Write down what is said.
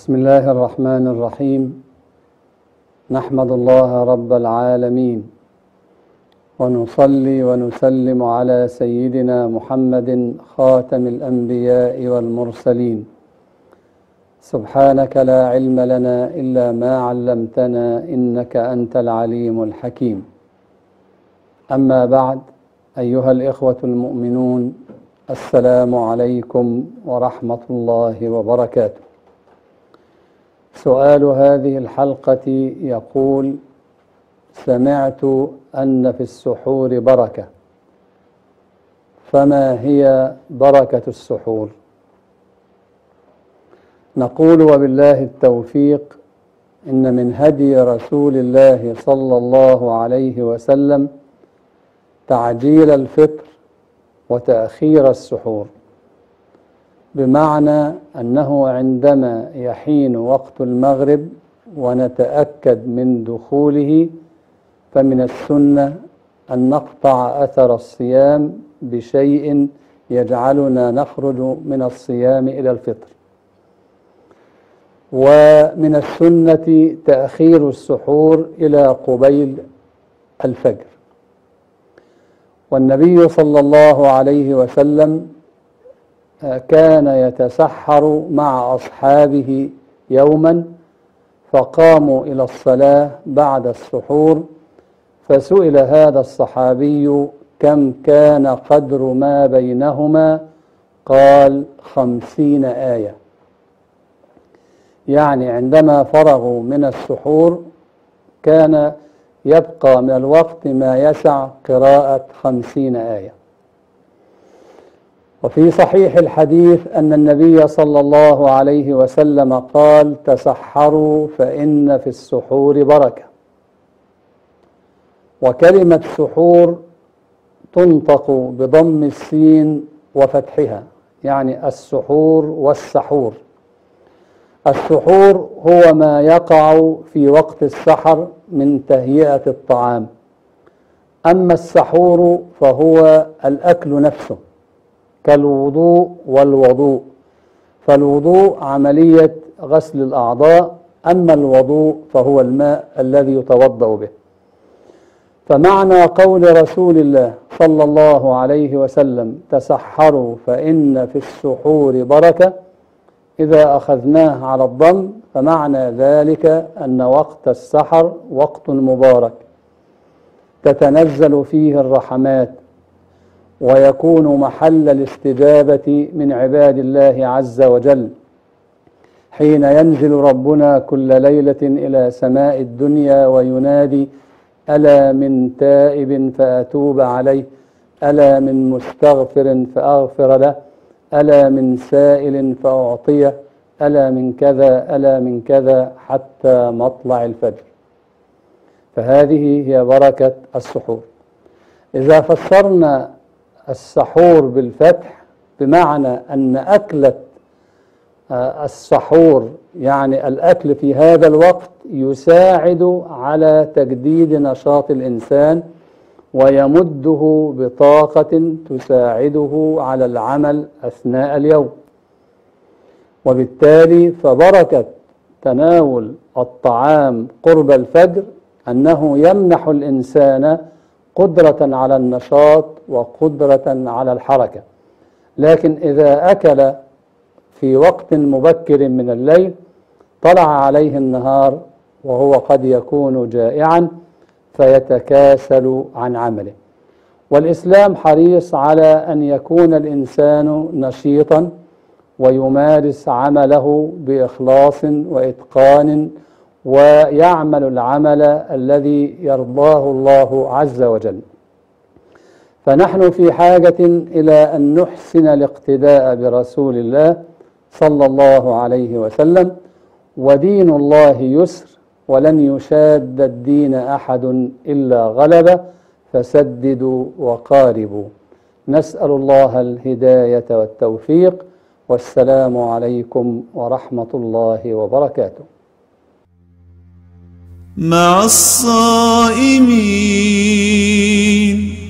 بسم الله الرحمن الرحيم. نحمد الله رب العالمين ونصلي ونسلم على سيدنا محمد خاتم الأنبياء والمرسلين. سبحانك لا علم لنا إلا ما علمتنا إنك أنت العليم الحكيم. أما بعد، أيها الإخوة المؤمنون، السلام عليكم ورحمة الله وبركاته. سؤال هذه الحلقة يقول: سمعت أن في السحور بركة، فما هي بركة السحور؟ نقول وبالله التوفيق: إن من هدي رسول الله صلى الله عليه وسلم تعجيل الفطر وتأخير السحور، بمعنى أنه عندما يحين وقت المغرب ونتأكد من دخوله فمن السنة أن نقطع أثر الصيام بشيء يجعلنا نخرج من الصيام إلى الفطر. ومن السنة تأخير السحور إلى قبيل الفجر. والنبي صلى الله عليه وسلم كان يتسحر مع أصحابه يوما، فقاموا إلى الصلاة بعد السحور، فسئل هذا الصحابي: كم كان قدر ما بينهما؟ قال: 50 آية. يعني عندما فرغوا من السحور كان يبقى من الوقت ما يسع قراءة 50 آية. وفي صحيح الحديث أن النبي صلى الله عليه وسلم قال: تسحروا فإن في السحور بركة. وكلمة سحور تنطق بضم السين وفتحها، يعني السحور والسحور. السحور هو ما يقع في وقت السحر من تهيئة الطعام، أما السحور فهو الأكل نفسه، كالوضوء والوضوء. فالوضوء عملية غسل الأعضاء، أما الوضوء فهو الماء الذي يتوضأ به. فمعنى قول رسول الله صلى الله عليه وسلم: تسحروا فإن في السحور بركة، إذا أخذناه على الضم فمعنى ذلك أن وقت السحر وقت مبارك تتنزل فيه الرحمات، ويكون محل الاستجابة من عباد الله عز وجل، حين ينزل ربنا كل ليلة إلى سماء الدنيا وينادي: ألا من تائب فأتوب عليه، ألا من مستغفر فأغفر له، ألا من سائل فأعطيه، ألا من كذا ألا من كذا، حتى مطلع الفجر. فهذه هي بركة السحور. إذا فسرنا السحور بالفتح بمعنى أن أكلة السحور، يعني الأكل في هذا الوقت، يساعد على تجديد نشاط الإنسان ويمده بطاقة تساعده على العمل أثناء اليوم. وبالتالي فبركة تناول الطعام قرب الفجر أنه يمنح الإنسان قدرة على النشاط وقدرة على الحركة. لكن إذا أكل في وقت مبكر من الليل طلع عليه النهار وهو قد يكون جائعا فيتكاسل عن عمله. والإسلام حريص على أن يكون الإنسان نشيطا ويمارس عمله بإخلاص وإتقان، ويعمل العمل الذي يرضاه الله عز وجل. فنحن في حاجة إلى أن نحسن الاقتداء برسول الله صلى الله عليه وسلم. ودين الله يسر، ولن يشاد الدين أحد إلا غلبه، فسددوا وقاربوا. نسأل الله الهداية والتوفيق، والسلام عليكم ورحمة الله وبركاته. مع الصائمين.